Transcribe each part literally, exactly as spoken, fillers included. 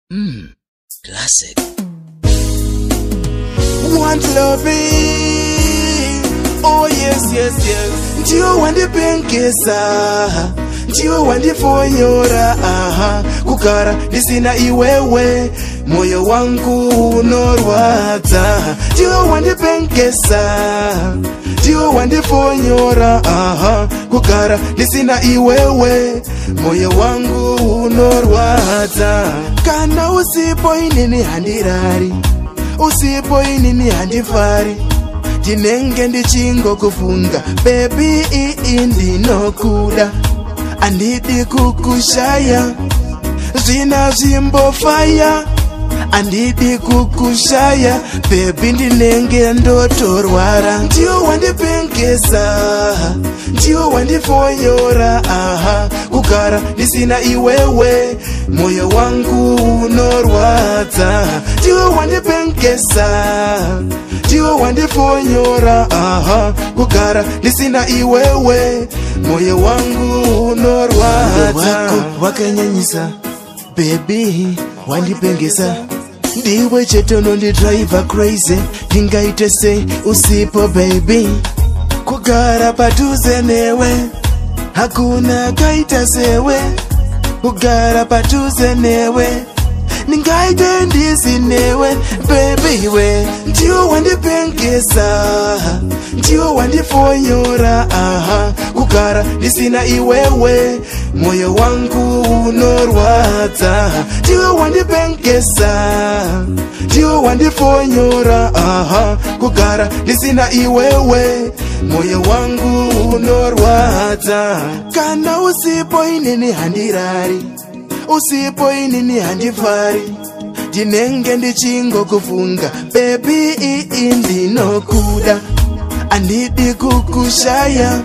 Mmm, classic. Want loving, oh yes, yes, yes. Ndio wandipengesa, ndio wandifonyora, aha. Kukara nisina iwewe, moyo wangu unorwadza. Ndio wandipengesa, ndio wandifonyora, aha. Kukara nisina iwewe, moyo wangu unorwadza. Kana usipo inini handirari, usipo inini handifari, tinenge ndichingo kufunga. Baby indi no kuda, andidi kukushaya, zina zimbo fire, andidi kukushaya. Baby ndinenge ndotorwara. Ndio wandipengesa, ndio wandifonyora, aha. Kukara nisina iwewe, moyo wangu unorwadza. Ndio wandipengesa, ndio wandifonyora, aha. Kukara nisina iwewe, moyo wangu unorwadza. Wako wakanyanyisa, baby wandipengesa. Ndiwe chetono ndi driver crazy, ndingaite say usipo baby. Kugara patuze newe, hakuna kaita sewe. Kugara patuze newe, ningaite ndisi newe. Baby we, ndio wandipengesa, ndio wandifonyora, aha. Kugara nisina iwewe, moyo wangu unorwadza. Ndio wandipengesa, ndio wandifonyora, aha. Kugara nisina iwewe, moyo wangu unorwadza. Kana usipo inini handirari, usipo inini handifari, tinenge ndichingo kufunga. Baby indi no kuda, andidi kukushaya,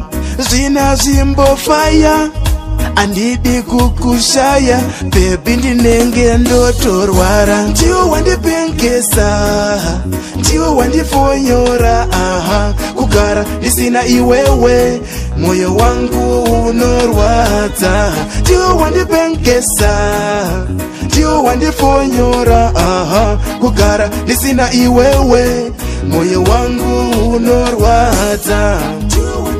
zina zimbo fire, andidi kukushaya. Baby ndinenge ndotorwara. Ndio wandipengesa, ndio wandifonyora, aha. Kugara nisina iwewe, moyo wangu unorwadza. Ndio wandipengesa, ndio wandifonyora, aha. Kugara nisina iwewe, moyo wangu unorwadza.